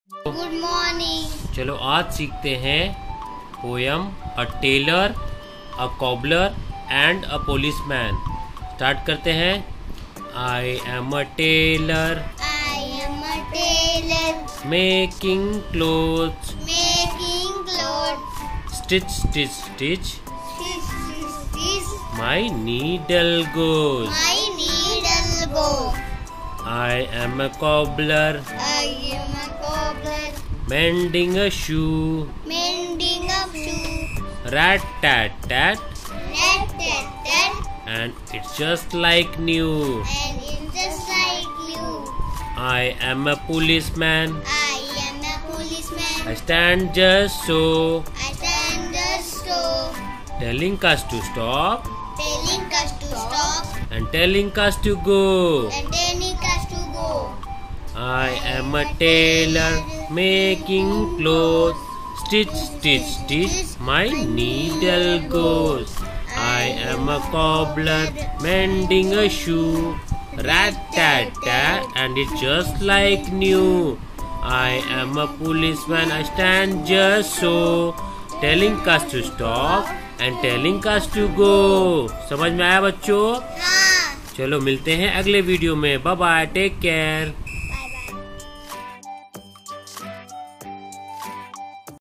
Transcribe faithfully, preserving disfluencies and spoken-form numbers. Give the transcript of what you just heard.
Good morning. चलो आज सीखते हैं poem a tailor, a cobbler and a policeman. Start करते हैं। I am a tailor, I am a tailor, making clothes, making cloth, stitch stitch stitch, stitch stitch, my needle goes. My needle go. I am a cobbler, I am a cobbler, mending a shoe, mending a shoe, rat tat tat, rat tat tat, and it's just like new. and it's just like you. I am a policeman, I am a policeman, I stand just so, I stand just so, telling us to stop telling us to stop and telling us to go. and telling us to go. I am a tailor, making clothes, stitch stitch stitch, my needle goes. I am a cobbler, mending a shoe, rat tat tat, and it's just like new. I am a policeman, I stand just so, telling us to stop and telling us to go. समझ में आया बच्चों? हाँ। चलो मिलते हैं अगले video में। Bye bye, take care.